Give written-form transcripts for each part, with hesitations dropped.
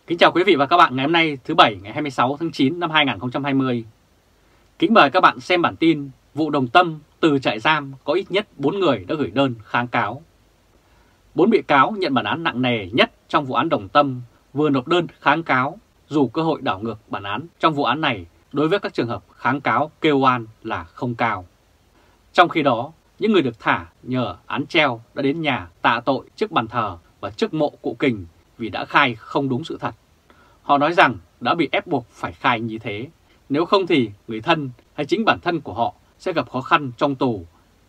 Kính chào quý vị và các bạn ngày hôm nay thứ Bảy ngày 26 tháng 9 năm 2020. Kính mời các bạn xem bản tin vụ Đồng Tâm từ trại giam có ít nhất 4 người đã gửi đơn kháng cáo. 4 bị cáo nhận bản án nặng nề nhất trong vụ án Đồng Tâm vừa nộp đơn kháng cáo dù cơ hội đảo ngược bản án trong vụ án này đối với các trường hợp kháng cáo kêu oan là không cao. Trong khi đó, những người được thả nhờ án treo đã đến nhà tạ tội trước bàn thờ và trước mộ cụ Kình vì đã khai không đúng sự thật. Họ nói rằng đã bị ép buộc phải khai như thế, nếu không thì người thân hay chính bản thân của họ sẽ gặp khó khăn trong tù.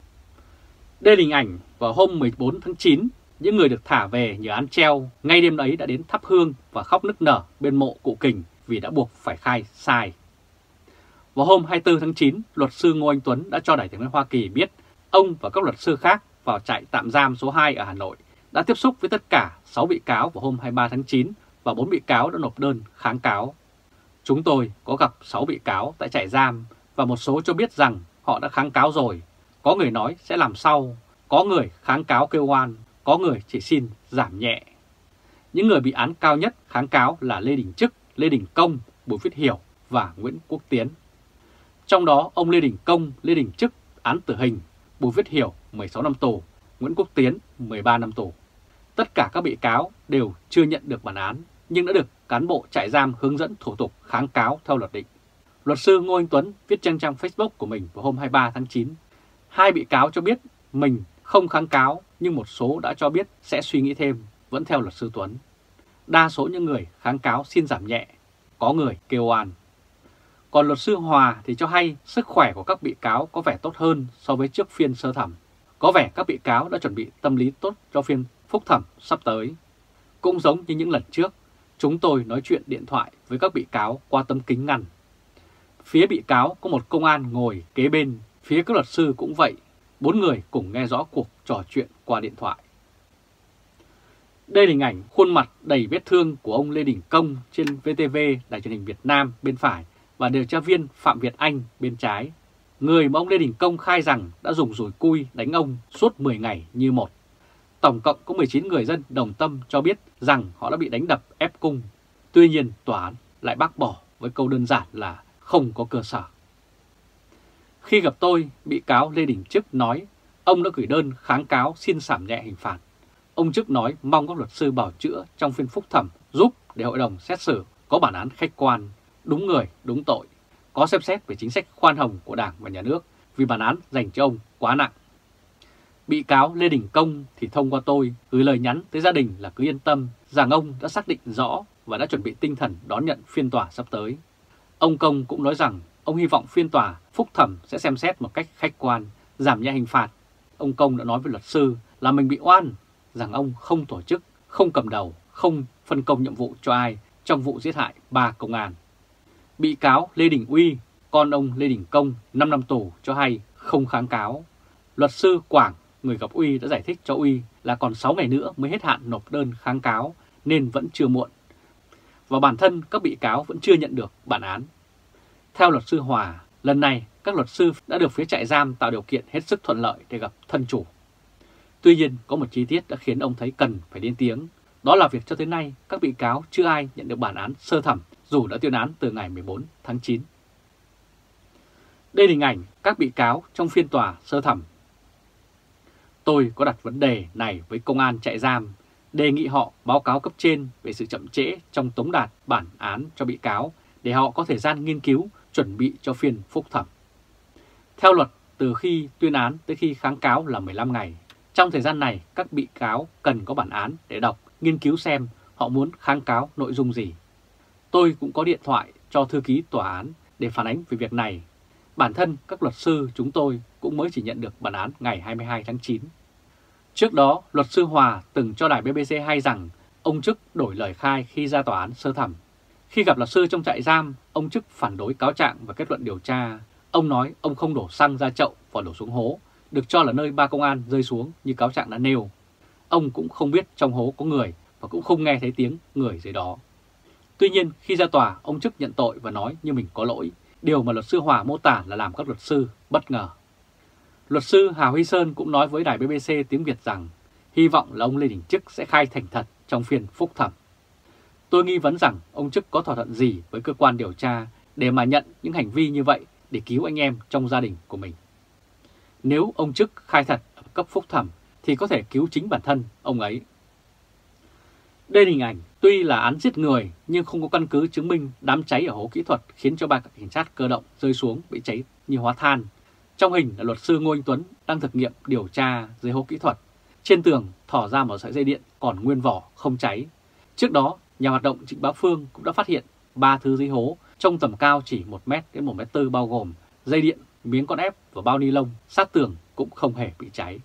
Đây là hình ảnh vào hôm 14 tháng 9, những người được thả về nhờ án treo ngay đêm ấy đã đến thắp hương và khóc nức nở bên mộ cụ Kình vì đã buộc phải khai sai. Vào hôm 24 tháng 9, luật sư Ngô Anh Tuấn đã cho Đài Tiếng nói Hoa Kỳ biết ông và các luật sư khác vào trại tạm giam số 2 ở Hà Nội đã tiếp xúc với tất cả 6 bị cáo vào hôm 23 tháng 9 và 4 bị cáo đã nộp đơn kháng cáo. Chúng tôi có gặp 6 bị cáo tại trại giam và một số cho biết rằng họ đã kháng cáo rồi. Có người nói sẽ làm sau, có người kháng cáo kêu oan, có người chỉ xin giảm nhẹ. Những người bị án cao nhất kháng cáo là Lê Đình Trức, Lê Đình Công, Bùi Viết Hiểu và Nguyễn Quốc Tiến. Trong đó ông Lê Đình Công, Lê Đình Trức án tử hình, Bùi Viết Hiểu 16 năm tù, Nguyễn Quốc Tiến 13 năm tù. Tất cả các bị cáo đều chưa nhận được bản án nhưng đã được cán bộ trại giam hướng dẫn thủ tục kháng cáo theo luật định. Luật sư Ngô Anh Tuấn viết trên trang Facebook của mình vào hôm 23 tháng 9. Hai bị cáo cho biết mình không kháng cáo nhưng một số đã cho biết sẽ suy nghĩ thêm, vẫn theo luật sư Tuấn. Đa số những người kháng cáo xin giảm nhẹ, có người kêu oan. Còn luật sư Hòa thì cho hay sức khỏe của các bị cáo có vẻ tốt hơn so với trước phiên sơ thẩm. Có vẻ các bị cáo đã chuẩn bị tâm lý tốt cho phiên phúc thẩm sắp tới. Cũng giống như những lần trước, chúng tôi nói chuyện điện thoại với các bị cáo qua tấm kính ngăn. Phía bị cáo có một công an ngồi kế bên, phía các luật sư cũng vậy. 4 người cùng nghe rõ cuộc trò chuyện qua điện thoại. Đây là hình ảnh khuôn mặt đầy vết thương của ông Lê Đình Công trên VTV Đài Truyền hình Việt Nam bên phải và điều tra viên Phạm Việt Anh bên trái. Người mà ông Lê Đình Công khai rằng đã dùng dùi cui đánh ông suốt 10 ngày như một. Tổng cộng có 19 người dân Đồng Tâm cho biết rằng họ đã bị đánh đập ép cung. Tuy nhiên tòa án lại bác bỏ với câu đơn giản là không có cơ sở. Khi gặp tôi, bị cáo Lê Đình Trức nói ông đã gửi đơn kháng cáo xin giảm nhẹ hình phạt. Ông Trức nói mong các luật sư bảo chữa trong phiên phúc thẩm giúp để hội đồng xét xử có bản án khách quan, đúng người, đúng tội, có xem xét về chính sách khoan hồng của Đảng và Nhà nước vì bản án dành cho ông quá nặng. Bị cáo Lê Đình Công thì thông qua tôi gửi lời nhắn tới gia đình là cứ yên tâm rằng ông đã xác định rõ và đã chuẩn bị tinh thần đón nhận phiên tòa sắp tới. Ông Công cũng nói rằng ông hy vọng phiên tòa phúc thẩm sẽ xem xét một cách khách quan, giảm nhẹ hình phạt. Ông Công đã nói với luật sư là mình bị oan, rằng ông không tổ chức, không cầm đầu, không phân công nhiệm vụ cho ai trong vụ giết hại 3 công an. Bị cáo Lê Đình Uy, con ông Lê Đình Công 5 năm tù cho hay không kháng cáo. Luật sư Quảng, người gặp Uy đã giải thích cho Uy là còn 6 ngày nữa mới hết hạn nộp đơn kháng cáo nên vẫn chưa muộn. Và bản thân các bị cáo vẫn chưa nhận được bản án. Theo luật sư Hòa, lần này các luật sư đã được phía trại giam tạo điều kiện hết sức thuận lợi để gặp thân chủ. Tuy nhiên có một chi tiết đã khiến ông thấy cần phải lên tiếng. Đó là việc cho tới nay các bị cáo chưa ai nhận được bản án sơ thẩm dù đã tuyên án từ ngày 14 tháng 9. Đây là hình ảnh các bị cáo trong phiên tòa sơ thẩm. Tôi có đặt vấn đề này với công an trại giam, đề nghị họ báo cáo cấp trên về sự chậm trễ trong tống đạt bản án cho bị cáo để họ có thời gian nghiên cứu, chuẩn bị cho phiên phúc thẩm. Theo luật, từ khi tuyên án tới khi kháng cáo là 15 ngày. Trong thời gian này, các bị cáo cần có bản án để đọc, nghiên cứu xem họ muốn kháng cáo nội dung gì. Tôi cũng có điện thoại cho thư ký tòa án để phản ánh về việc này. Bản thân các luật sư chúng tôi cũng mới chỉ nhận được bản án ngày 22 tháng 9. Trước đó, luật sư Hòa từng cho đài BBC hay rằng ông Trức đổi lời khai khi ra tòa án sơ thẩm. Khi gặp luật sư trong trại giam, ông Trức phản đối cáo trạng và kết luận điều tra. Ông nói ông không đổ xăng ra chậu và đổ xuống hố, được cho là nơi 3 công an rơi xuống như cáo trạng đã nêu. Ông cũng không biết trong hố có người và cũng không nghe thấy tiếng người dưới đó. Tuy nhiên, khi ra tòa, ông Trức nhận tội và nói như mình có lỗi, điều mà luật sư Hòa mô tả là làm các luật sư bất ngờ. Luật sư Hà Huy Sơn cũng nói với đài BBC tiếng Việt rằng hy vọng là ông Lê Đình Trức sẽ khai thành thật trong phiên phúc thẩm. Tôi nghi vấn rằng ông Trức có thỏa thuận gì với cơ quan điều tra để mà nhận những hành vi như vậy để cứu anh em trong gia đình của mình. Nếu ông Trức khai thật ở cấp phúc thẩm thì có thể cứu chính bản thân ông ấy. Đây là hình ảnh tuy là án giết người nhưng không có căn cứ chứng minh đám cháy ở hố kỹ thuật khiến cho ba cảnh sát cơ động rơi xuống bị cháy như hóa than. Trong hình là luật sư Ngô Anh Tuấn đang thực nghiệm điều tra dưới hố kỹ thuật. Trên tường thỏ ra một sợi dây điện còn nguyên vỏ không cháy. Trước đó, nhà hoạt động Trịnh Bá Phương cũng đã phát hiện 3 thứ dưới hố trong tầm cao chỉ 1m đến 1m4 bao gồm dây điện, miếng con ép và bao ni lông sát tường cũng không hề bị cháy.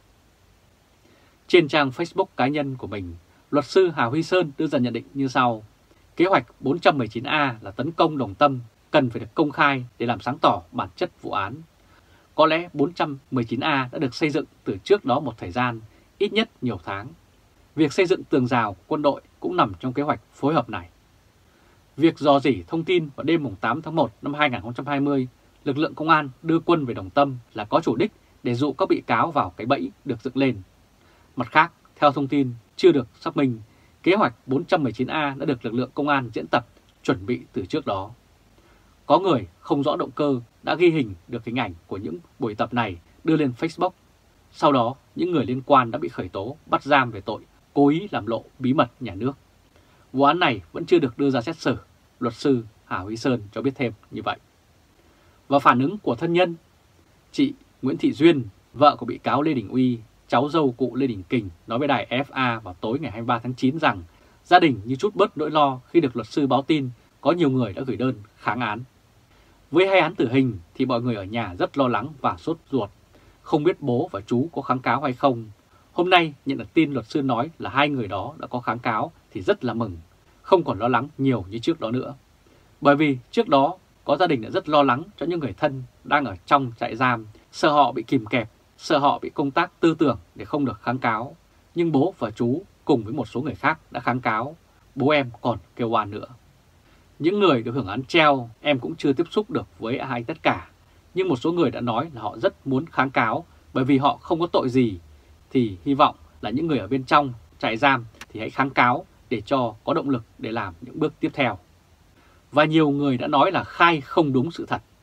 Trên trang Facebook cá nhân của mình, luật sư Hà Huy Sơn đưa ra nhận định như sau. Kế hoạch 419A là tấn công Đồng Tâm cần phải được công khai để làm sáng tỏ bản chất vụ án. Có lẽ 419A đã được xây dựng từ trước đó một thời gian, ít nhất nhiều tháng. Việc xây dựng tường rào của quân đội cũng nằm trong kế hoạch phối hợp này. Việc rò rỉ thông tin vào đêm 8 tháng 1 năm 2020, lực lượng công an đưa quân về Đồng Tâm là có chủ đích để dụ các bị cáo vào cái bẫy được dựng lên. Mặt khác, theo thông tin chưa được xác minh, kế hoạch 419A đã được lực lượng công an diễn tập, chuẩn bị từ trước đó. Có người không rõ động cơ đã ghi hình được hình ảnh của những buổi tập này đưa lên Facebook. Sau đó, những người liên quan đã bị khởi tố, bắt giam về tội cố ý làm lộ bí mật nhà nước. Vụ án này vẫn chưa được đưa ra xét xử, luật sư Hà Huy Sơn cho biết thêm như vậy. Và phản ứng của thân nhân, chị Nguyễn Thị Duyên, vợ của bị cáo Lê Đình Uy, cháu dâu cụ Lê Đình Kình nói với đài FA vào tối ngày 23 tháng 9 rằng gia đình như trút bớt nỗi lo khi được luật sư báo tin có nhiều người đã gửi đơn kháng án. Với hai án tử hình thì mọi người ở nhà rất lo lắng và sốt ruột, không biết bố và chú có kháng cáo hay không. Hôm nay nhận được tin luật sư nói là hai người đó đã có kháng cáo thì rất là mừng, không còn lo lắng nhiều như trước đó nữa. Bởi vì trước đó có gia đình đã rất lo lắng cho những người thân đang ở trong trại giam, sợ họ bị kìm kẹp, sợ họ bị công tác tư tưởng để không được kháng cáo. Nhưng bố và chú cùng với một số người khác đã kháng cáo, bố em còn kêu oan nữa. Những người được hưởng án treo em cũng chưa tiếp xúc được với ai tất cả. Nhưng một số người đã nói là họ rất muốn kháng cáo bởi vì họ không có tội gì. Thì hy vọng là những người ở bên trong trại giam thì hãy kháng cáo để cho có động lực để làm những bước tiếp theo. Và nhiều người đã nói là khai không đúng sự thật.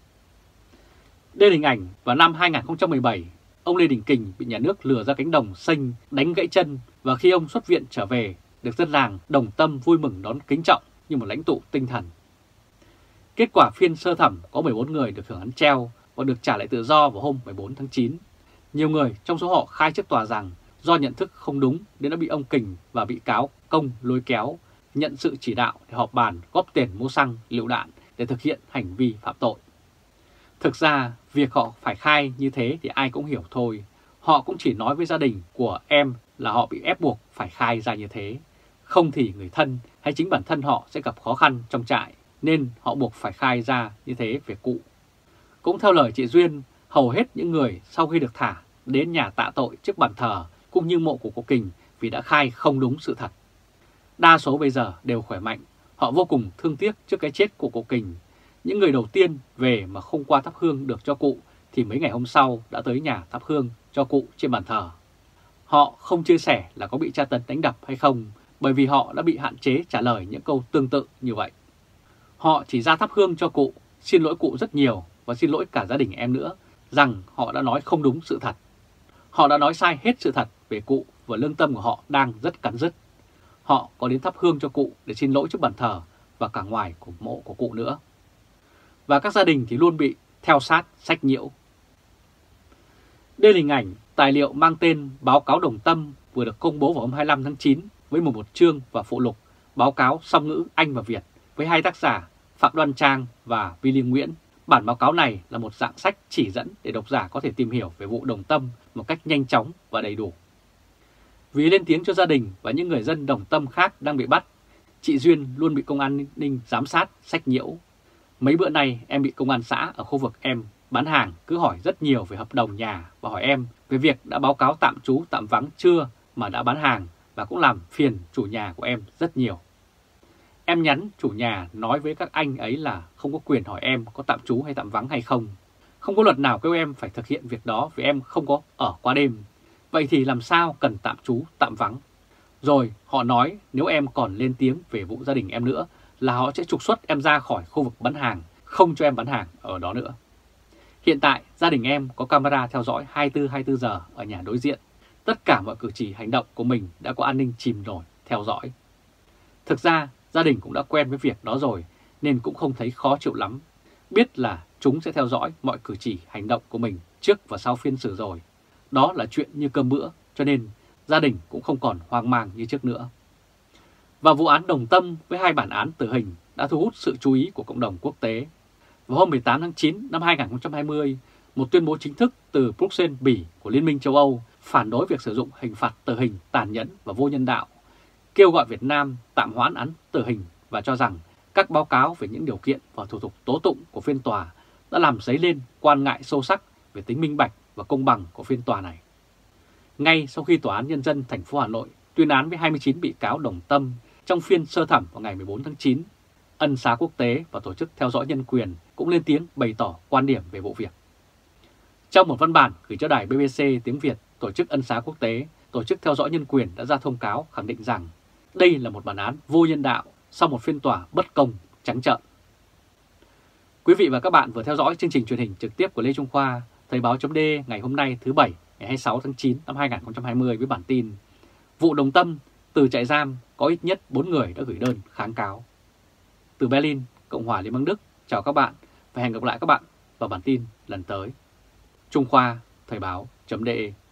Đây là hình ảnh vào năm 2017, ông Lê Đình Kình bị nhà nước lừa ra cánh đồng xanh đánh gãy chân và khi ông xuất viện trở về được dân làng Đồng Tâm vui mừng đón kính trọng như một lãnh tụ tinh thần. Kết quả phiên sơ thẩm có 14 người được hưởng án treo và được trả lại tự do vào hôm 14 tháng 9. Nhiều người trong số họ khai trước tòa rằng do nhận thức không đúng nên đã bị ông Kình và bị cáo Công lôi kéo, nhận sự chỉ đạo để họp bàn góp tiền mua xăng, lựu đạn để thực hiện hành vi phạm tội. Thực ra, việc họ phải khai như thế thì ai cũng hiểu thôi. Họ cũng chỉ nói với gia đình của em là họ bị ép buộc phải khai ra như thế. Không thì người thân hay chính bản thân họ sẽ gặp khó khăn trong trại, nên họ buộc phải khai ra như thế về cụ. Cũng theo lời chị Duyên, hầu hết những người sau khi được thả đến nhà tạ tội trước bàn thờ cũng như mộ của cụ Kình vì đã khai không đúng sự thật. Đa số bây giờ đều khỏe mạnh, họ vô cùng thương tiếc trước cái chết của cụ Kình. Những người đầu tiên về mà không qua thắp hương được cho cụ thì mấy ngày hôm sau đã tới nhà thắp hương cho cụ trên bàn thờ. Họ không chia sẻ là có bị tra tấn đánh đập hay không, bởi vì họ đã bị hạn chế trả lời những câu tương tự như vậy. Họ chỉ ra thắp hương cho cụ, xin lỗi cụ rất nhiều và xin lỗi cả gia đình em nữa, rằng họ đã nói không đúng sự thật. Họ đã nói sai hết sự thật về cụ và lương tâm của họ đang rất cắn rứt. Họ có đến thắp hương cho cụ để xin lỗi trước bàn thờ và cả ngoài của mộ của cụ nữa. Và các gia đình thì luôn bị theo sát sách nhiễu. Đây là hình ảnh tài liệu mang tên Báo cáo Đồng Tâm vừa được công bố vào hôm 25 tháng 9 với 11 chương và phụ lục báo cáo song ngữ Anh và Việt với hai tác giả Phạm Đoan Trang và William Nguyễn. Bản báo cáo này là một dạng sách chỉ dẫn để độc giả có thể tìm hiểu về vụ Đồng Tâm một cách nhanh chóng và đầy đủ. Vì lên tiếng cho gia đình và những người dân Đồng Tâm khác đang bị bắt, chị Duyên luôn bị công an Ninh giám sát, sách nhiễu. Mấy bữa nay em bị công an xã ở khu vực em bán hàng cứ hỏi rất nhiều về hợp đồng nhà và hỏi em về việc đã báo cáo tạm trú tạm vắng chưa mà đã bán hàng và cũng làm phiền chủ nhà của em rất nhiều. Em nhắn chủ nhà nói với các anh ấy là không có quyền hỏi em có tạm trú hay tạm vắng hay không. Không có luật nào kêu em phải thực hiện việc đó vì em không có ở qua đêm. Vậy thì làm sao cần tạm trú tạm vắng? Rồi họ nói nếu em còn lên tiếng về vụ gia đình em nữa là họ sẽ trục xuất em ra khỏi khu vực bán hàng, không cho em bán hàng ở đó nữa. Hiện tại gia đình em có camera theo dõi 24 giờ ở nhà đối diện. Tất cả mọi cử chỉ hành động của mình đã có an ninh chìm nổi theo dõi. Thực ra gia đình cũng đã quen với việc đó rồi nên cũng không thấy khó chịu lắm. Biết là chúng sẽ theo dõi mọi cử chỉ hành động của mình trước và sau phiên xử rồi. Đó là chuyện như cơm bữa cho nên gia đình cũng không còn hoang mang như trước nữa. Và vụ án Đồng Tâm với 2 bản án tử hình đã thu hút sự chú ý của cộng đồng quốc tế. Vào hôm 18 tháng 9 năm 2020, một tuyên bố chính thức từ Bruxelles, Bỉ của Liên minh châu Âu phản đối việc sử dụng hình phạt tử hình tàn nhẫn và vô nhân đạo, kêu gọi Việt Nam tạm hoãn án tử hình và cho rằng các báo cáo về những điều kiện và thủ tục tố tụng của phiên tòa đã làm dấy lên quan ngại sâu sắc về tính minh bạch và công bằng của phiên tòa này. Ngay sau khi Tòa án Nhân dân thành phố Hà Nội tuyên án với 29 bị cáo đồng tâm trong phiên sơ thẩm vào ngày 14 tháng 9, Ân xá quốc tế và Tổ chức Theo dõi Nhân quyền cũng lên tiếng bày tỏ quan điểm về vụ việc. Trong một văn bản gửi cho đài BBC tiếng Việt, Tổ chức Ân xá quốc tế, Tổ chức Theo dõi Nhân quyền đã ra thông cáo khẳng định rằng đây là một bản án vô nhân đạo sau một phiên tòa bất công, trắng trợn. Quý vị và các bạn vừa theo dõi chương trình truyền hình trực tiếp của Lê Trung Khoa, Thời báo.d ngày hôm nay thứ Bảy, ngày 26 tháng 9 năm 2020 với bản tin vụ Đồng Tâm, từ trại giam có ít nhất 4 người đã gửi đơn kháng cáo. Từ Berlin, Cộng hòa Liên bang Đức, chào các bạn và hẹn gặp lại các bạn vào bản tin lần tới. Trung Khoa, Thời báo.de